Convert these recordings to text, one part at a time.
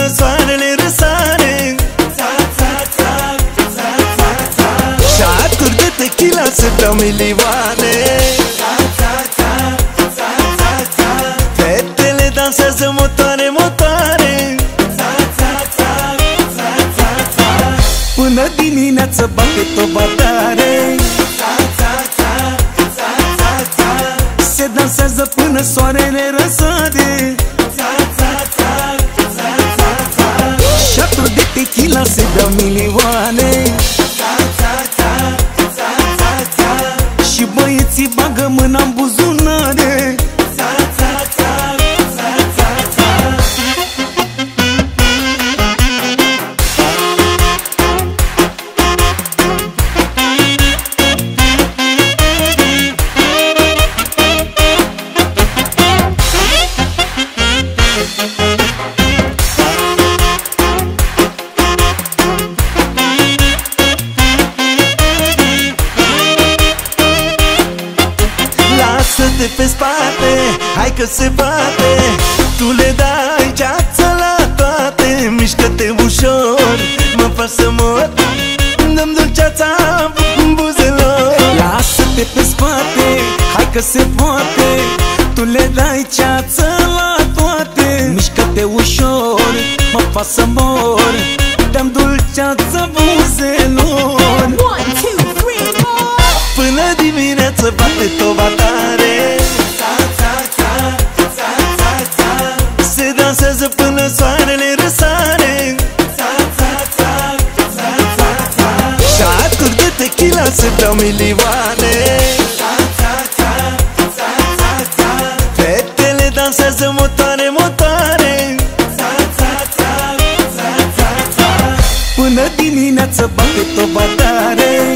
până soarele răsare. Șaturi de tequila să beau milioane. Fetele dansează motoare, motoare. Până dimineață bate toba tare. Se dansează până soarele răsare. Șaturi de tequila se beau milioane. Și băieții bagă mâna în buzunare. Lasă-te pe spate, hai că se poate. Tu le dai ceață la toate. Mișcă-te ușor, mă faci să mor. Dă-mi dulceața buzelor. Lasă-te pe spate, hai că se poate. Tu le dai ceață la toate. Mișcă-te ușor, mă faci să mor. Dă-mi dulceața buzelor. 1, 2, 3, 4. Până dimineață bate toba tare. Se dansează până soarele răsare. Șaturi de tequila se beau milioane. Fetele dansează motoare, motoare. Până dimineață bate toba tare.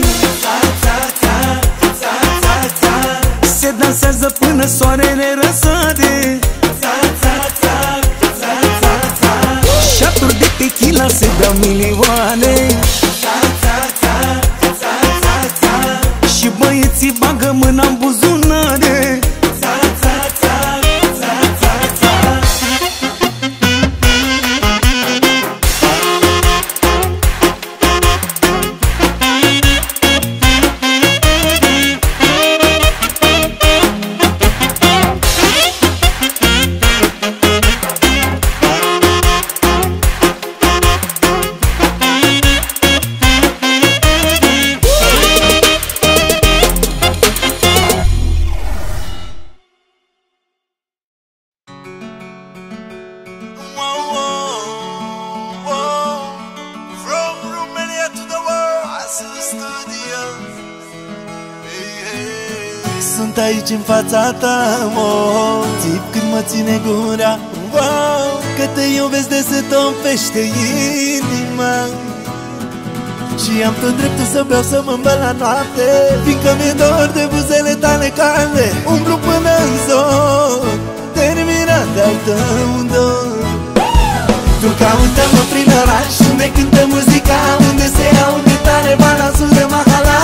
Se dansează până soarele răsare. Șaturi de tequila se beau milioane. Și băieții bagă mâna în buzunare. Sunt aici în fața ta, oh, țip când mă ține gura, wow, că te iubesc de se topește inima. Și am tot dreptul să beau, să mă îmbăl la noapte, fiindcă mi-e dor de buzele tale calde. Umblu până în zor, terminat de-al tău dor. Tu caută-mă prin oraș, unde cântă muzica, unde se aude tare balansul de mahala.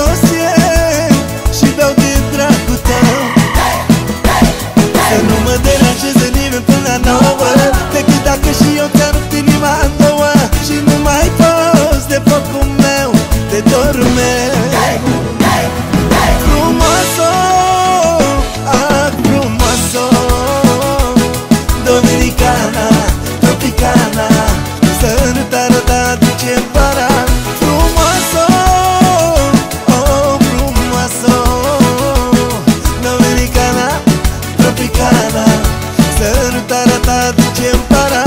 Și beau de dragul tău, să nu mă deranjeze nimeni până la 9, decât dacă și eu ți-am rupt inima în două. Și nu mai poți de focul meu, de dorul meu. Frumoasă, ah, frumoasă, dominicana, tropicana, sărutarea ta duce-n para. Frumoasă, oh, frumoasă, dominicana, tropicana, sărutarea ta duce-n para.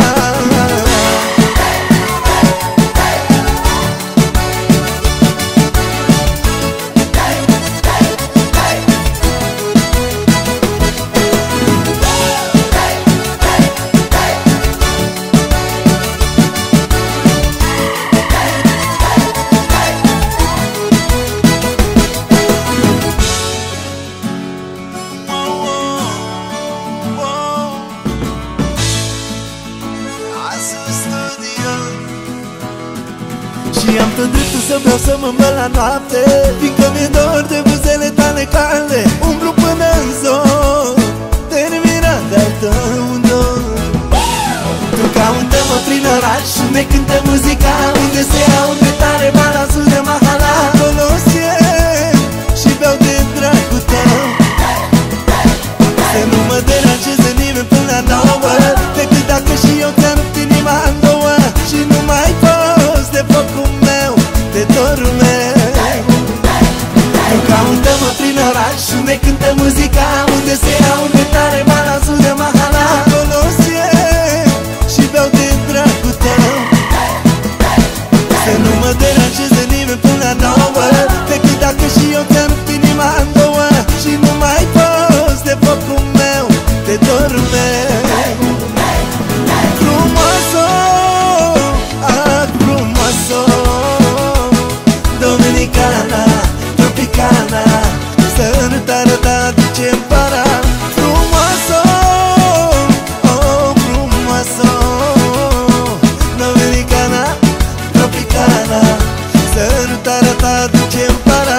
Și am tot dreptul să beau, să mă îmbăl la noapte, fiindcă mi-e dor de buzele tale calde. Umblu până în zor, terminat de-al tău dor. Tu caută-mă prin oraș unde cântă muzica, unde se aude tare balansul de mahala. Acolo și beau de dragul tău, să nu mă deranjeze nimeni până la 9, decât dacă și eu ți-am rupt inima în două. Și nu mai poți de focul meu, de dorul meu. Tu caută-mă prin oraș unde cântă muzica, unde se aude tare balansul de mahala. Acolo și beau de dragul tău, să nu mă deranjeze nimeni până la 9, decât dacă și eu ți-am rupt inima în două. Și nu mai poți de focul meu, de dorul meu. Frumoasă, frumoasă, Dominicana, tropicana, sărutare ta duce-n para. Frumoasă, frumoasă, Dominicana, tropicana, sărutare ta duce-n para.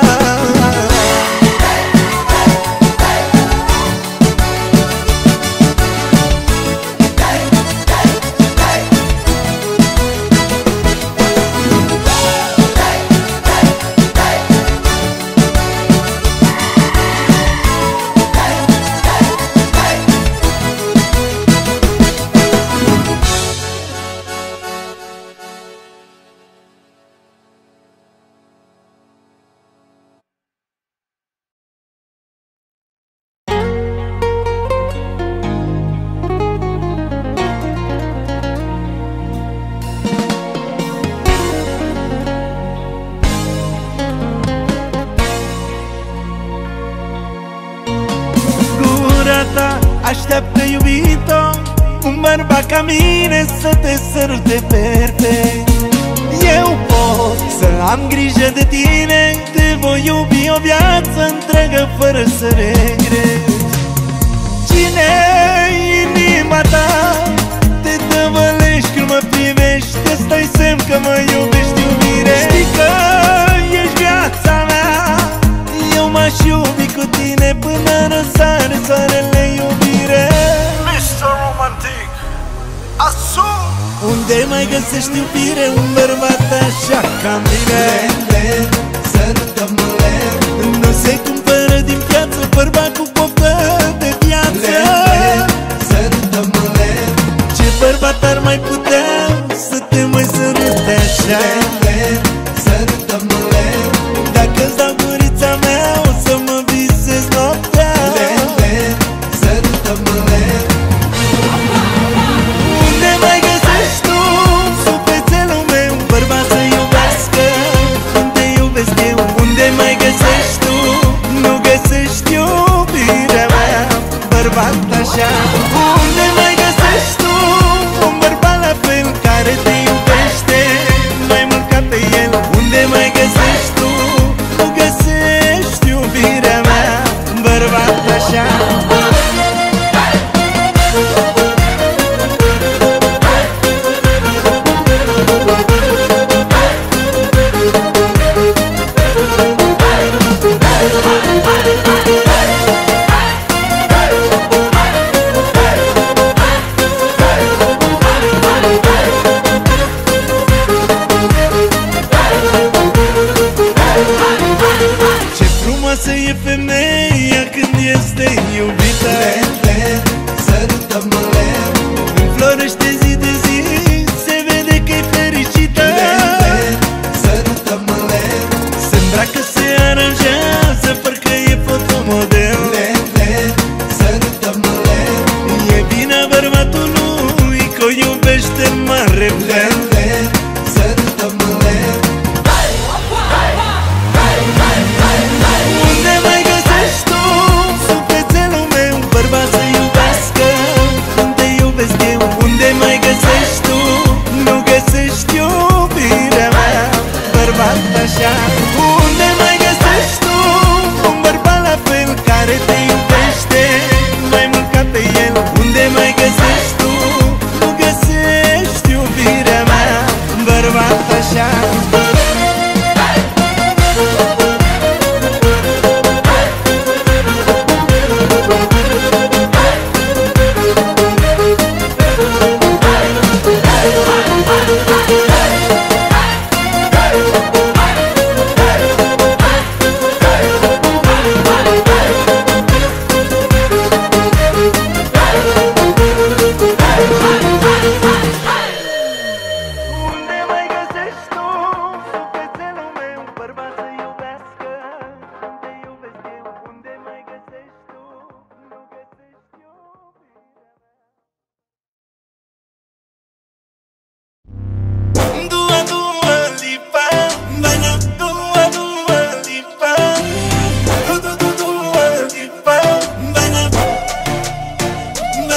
Așteaptă, iubito, un bărbat ca mine să te sărute perfect. Eu pot să am grijă de tine, te voi iubi o viață întreagă fără să regret. Cine-i inima ta? Te tăvălești când mă privești, ăsta-i semn că mă iubești, iubire. Știi că ești viața mea, eu m-aș iubi cu tine până răsare soarele, iubire. Mr. Romantic, asum. Unde mai găsești iubire un bărbat așa ca mine? Len, sărută-mă len. Nu se cumpără din piață bărbat cu poftă de viață. Len, sărută-mă len. Ce bărbat ar mai putea să te mai sărute așa? Len, sărută-mă len. Dacă-ți dau gurița mea o să mă visez noaptea. Len, sărută-mă len. Unde mai găsești tu sufletelul meu, bărbat să iubească cum te iubesc eu? Unde mai găsești tu, nu găsești iubirea mea, bărbat așa? Unde mai găsești tu un bărbat la fel care te iubește mai mult ca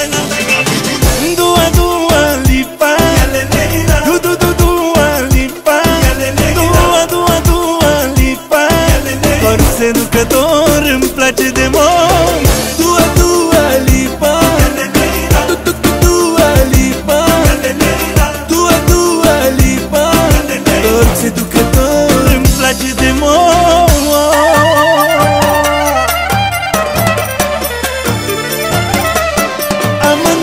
Dua, Dua Lipa, Dua Lipa, Dua Lipa, doar seducător îmi place de mult. Dua Lipa, Dua Lipa, Dua Lipa, doar seducător îmi place de mult. Am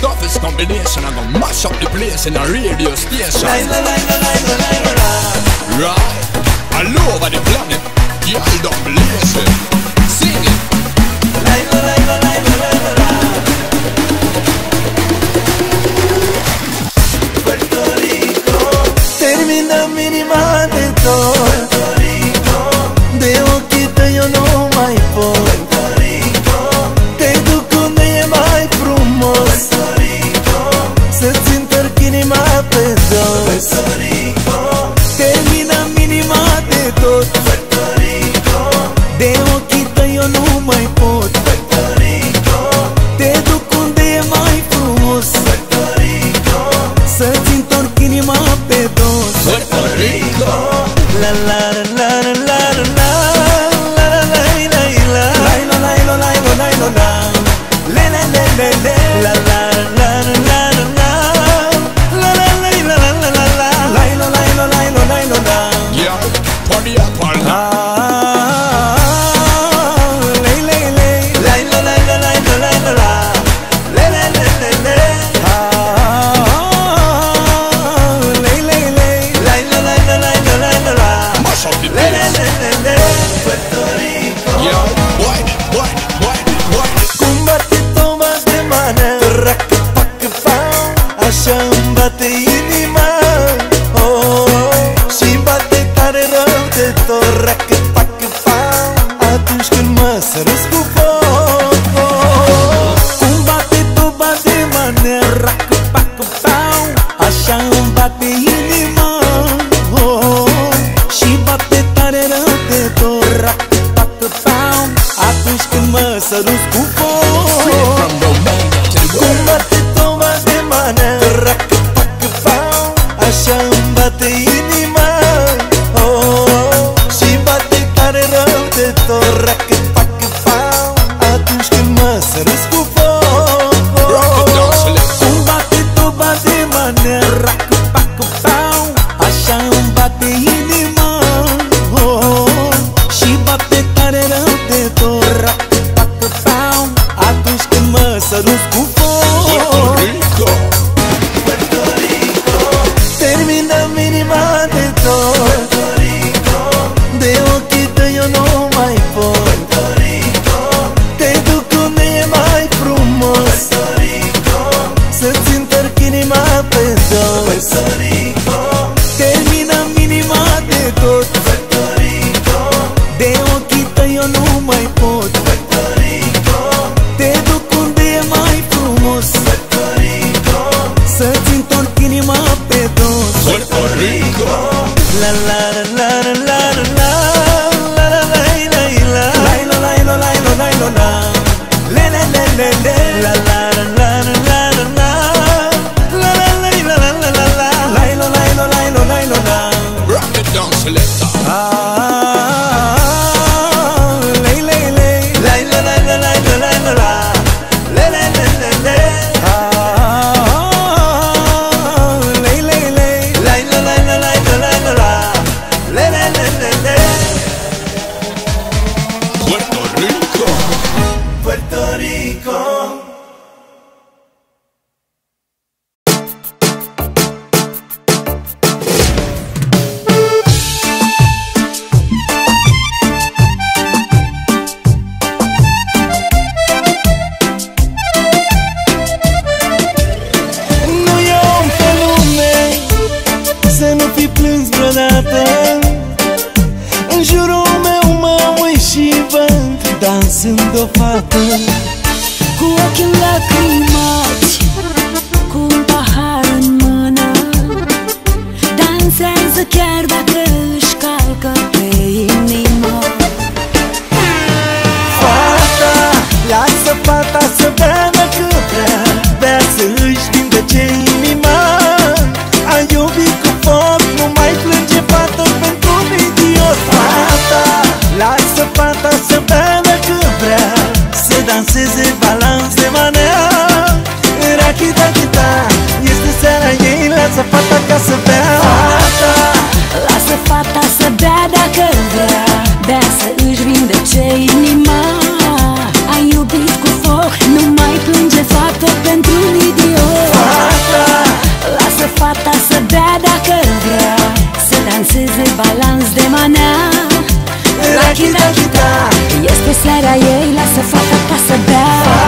toughest combination. I'm gonna mash up the place in a radio station. Right, all over the planet, y'all don't believe it. Sing it. Puerto Rico, terminăm inima de tot. Puerto Rico, de ochii tăi eu nu mai pot. Puerto Rico, te duc unde e mai frumos. Puerto Rico, să-ți întorc inima pe dos. Puerto Rico, terminăm inima de tot. Puerto Rico, de ochii tăi eu nu mai pot. Puerto Rico, te duc unde e mai frumos. Puerto Rico, să-ți întorc inima pe dos. Puerto Rico, la la la la la la la la la la la la la la la la la le le le le le la la la la la la la la la la la la la. yeah, party up all night. Așa-mi bate inima, și bate tare rău de tot. Racă-pacă-pau, atunci când mă sărăți cu foc. Cum bate toba de manea, racă-pacă-pau, așa-mi bate inima, și bate tare rău de tot. Racă-pacă-pau, atunci când mă sărăți cu foc. Cum bate toba de manea, racă-pacă-pau, așa-mi bate inima, și bate tare rău de tot. Racă-pacă-pau, atunci când mă sărăți cu foc. Cum bate toba de manea, racă-pacă-pau, așa-mi bate inima, și bate tare rău de tot. Racă-pacă-pau, atunci când mă sărăți cu foc. Puerto Rico, terminăm inima de tot. Puerto Rico, de ochii tăi eu nu mai pot. Puerto Rico, te duc unde e mai frumos. Puerto Rico, să-ți întorc inima pe dos. Puerto Rico, terminăm inima de tot. Puerto Rico, de ochii tăi eu nu mai pot. Puerto Rico, te duc unde e mai frumos. Puerto Rico, să-ți întorc inima pe dos. Puerto Rico, la la la la la la la la la la la la la la la la le le le le le la la la la la la la la la la la la la. rock it down, selector. Puerto Rico, Puerto Rico. Nu e om pe lume să nu fi plâns vreodată. În jurul meu mă uit și văd dansând o fată Cu ochii lacrimați, cu un pahar în mână, dansează chiar dacă își calcă pe inimă. Fata, lasă fata să bea dacă vrea, bea să-și vindece inima. A iubit cu foc, nu mai plânge fata pentru un idiot. Fata, lasă fata să bea dacă vrea, să danseze balans de manea. Rachita-chita, este seara ei, lasă fata ca să bea. Fata, Lasă fata balans de manea. Rachi, rachi, da. Este seara ei, lasă fata ca să bea.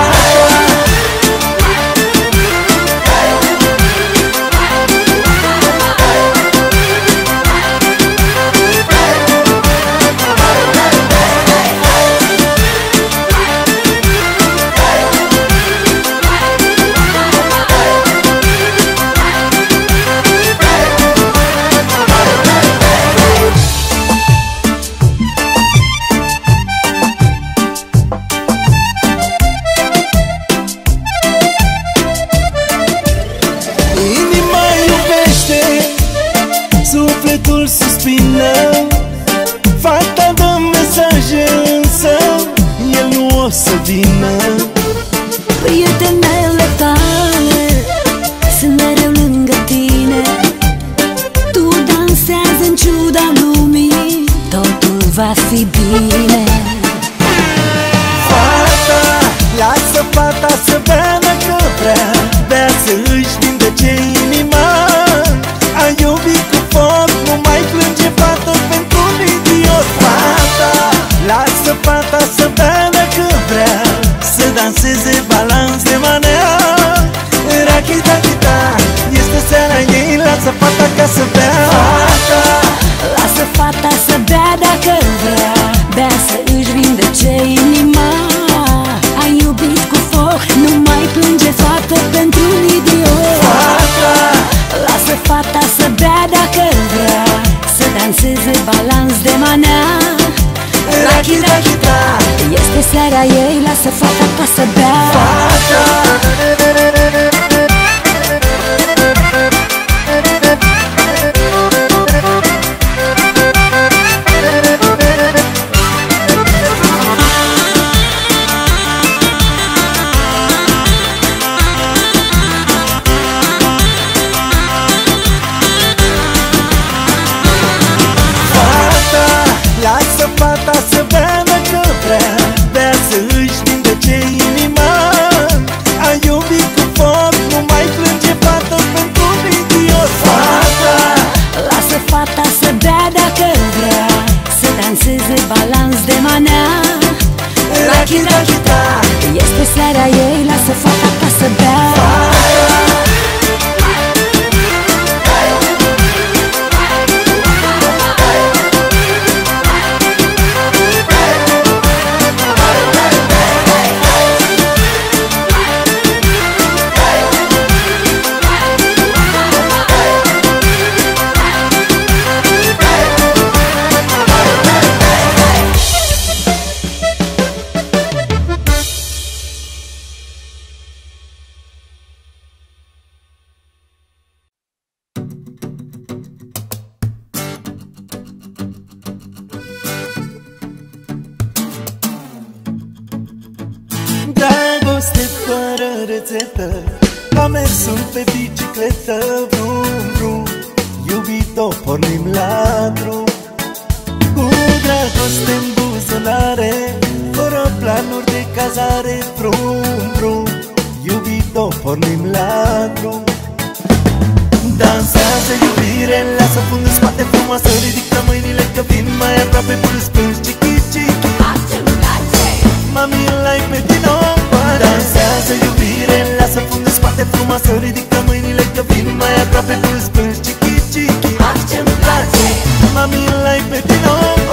Sufletul suspină, fata dă mesaje, însă el nu o să vină. Prietenele tale sunt mereu lângă tine. Tu dansează în ciuda lumii, totul va fi bine. Fata, lasă fata să bea dacă vrea, bea să își vindece inima. Ai iubit cu foc, nu mai plânge fată pentru un idiot. Fata, lasă fata să bea dacă vrea, să danseze balans de manea. Rachi, rachi, da, este seara ei, lasă fata ca să bea. Fata, lasă fata să bea dacă vrea, bea să își vindece inima. Ai iubit cu foc, nu mai plânge fată pentru un idiot. Fata, lasă fata să bea dacă vrea, să danseze balans de manea. rachi, rachi, da. Este seara ei, lasă fata ca să bea. Fata, lasă fata să bea dacă vrea, bea să își vindece inima. Ai iubit cu foc, nu mai plânge fată pentru un idiot. Fata, lasă fata să bea dacă vrea, să danseze balans de manea. rachi, rachi, da. Este seara ei, lasă fata ca să bea. Dragoste fără rețetă, am mers pe bicicletă. Vrum, vrum, iubito, pornim la drum. Cu dragoste în buzunare, fără planuri de cazare. Vrum, vrum, iubito, pornim la drum. Dansează iubire, lasă fundul în spate frumoasă, ridică mâinile că vin mai aproape, plâns, plâns, chichi, chichi. Mami, l-ai pe tine. Dansează iubire, lasă fundul în spate frumoasă, ridică mâinile că vin mai aproape, plâns, plâns, chichi, chichi. Ce-mi place, mami, l-ai pe tine.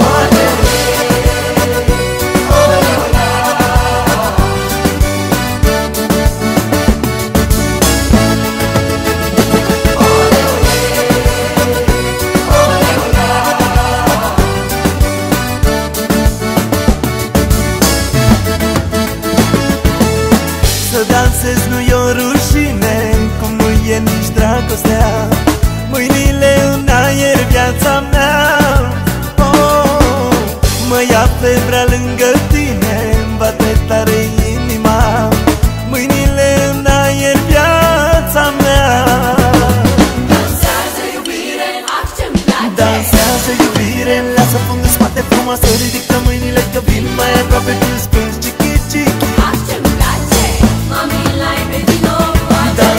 Să dansezi nu-i o rușine, cum nu e nici dragostea. Mâinile în aer, viața mea. Oh, mă ia febra lângă tine, îmi bate tare inima. Mâinile în aer, viața mea. Dansează iubire, ce-mi place. Dansează iubire, lasă fundul în spate frumoasă, ridică mâinile că vin mai aproape, plâns, plâns, chichi, chichi. Ce-mi place, mami, l-ai pe tine.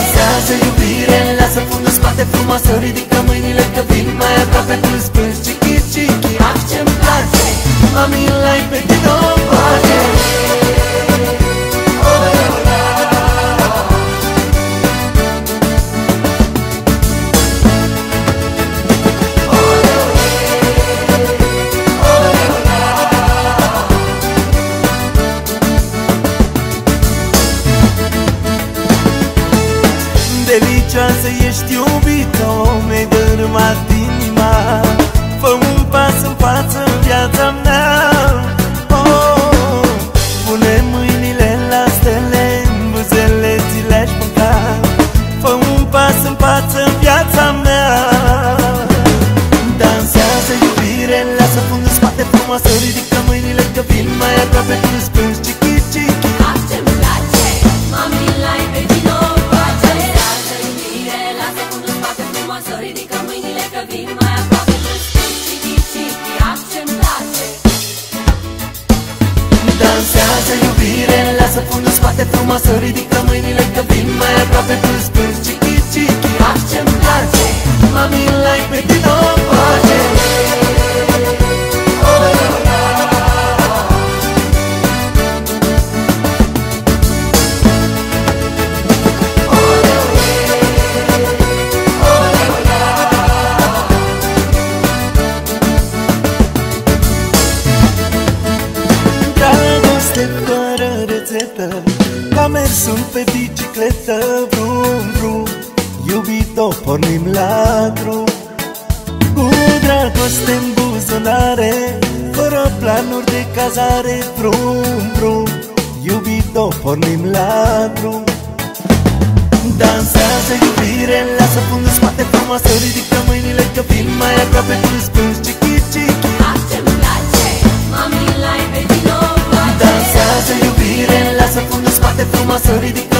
Dansează iubire, lasă fundul în spate frumoasă, ridică mâinile că vin mai aproape, plâns, plâns, chichi. mami, l-ai pe tine o pace. Delicioasă ești, iubito, mi-ai dărâmat inima. Fă un pas în față în viața mea. Oh, pune mâinile la stele, în buzele ți le-aș mânca. Fă un pas în față în viața mea. Dansează, iubire, lasă fundul în spate frumoasă. Ridică mâinile că vin mai aproape, tu spângi chichi, chichi. Ce-mi place, mami, l-ai pe tine o pace. Dansează, iubire, lasă fundul în spate frumoasă. Ridică mâinile că vin mai aproape, tu spângi chichi, chichi. Ce-mi place. Dansează, iubire, lasă fundul în spate frumoasă. Ridică mâinile că vin mai aproape, tu spângi chichi, chichi. Ce-mi place, mami, l-ai pe tine o pace. Fără rețetă, ca mersul pe bicicletă. Vrum, vrum, iubito, pornim la drum. Cu dragoste în buzunare, fără planuri de cazare. Vrum, vrum, iubito, pornim la drum. Dansează, iubire, lasă fundul în spate frumoasă. Ridică mâinile că vin mai aproape, tu spângi chichi, chichi. Ce-mi place, mami, l-ai pe tine o pace. Dansează, iubire, lasă fundul în spate frumoasă. Ridică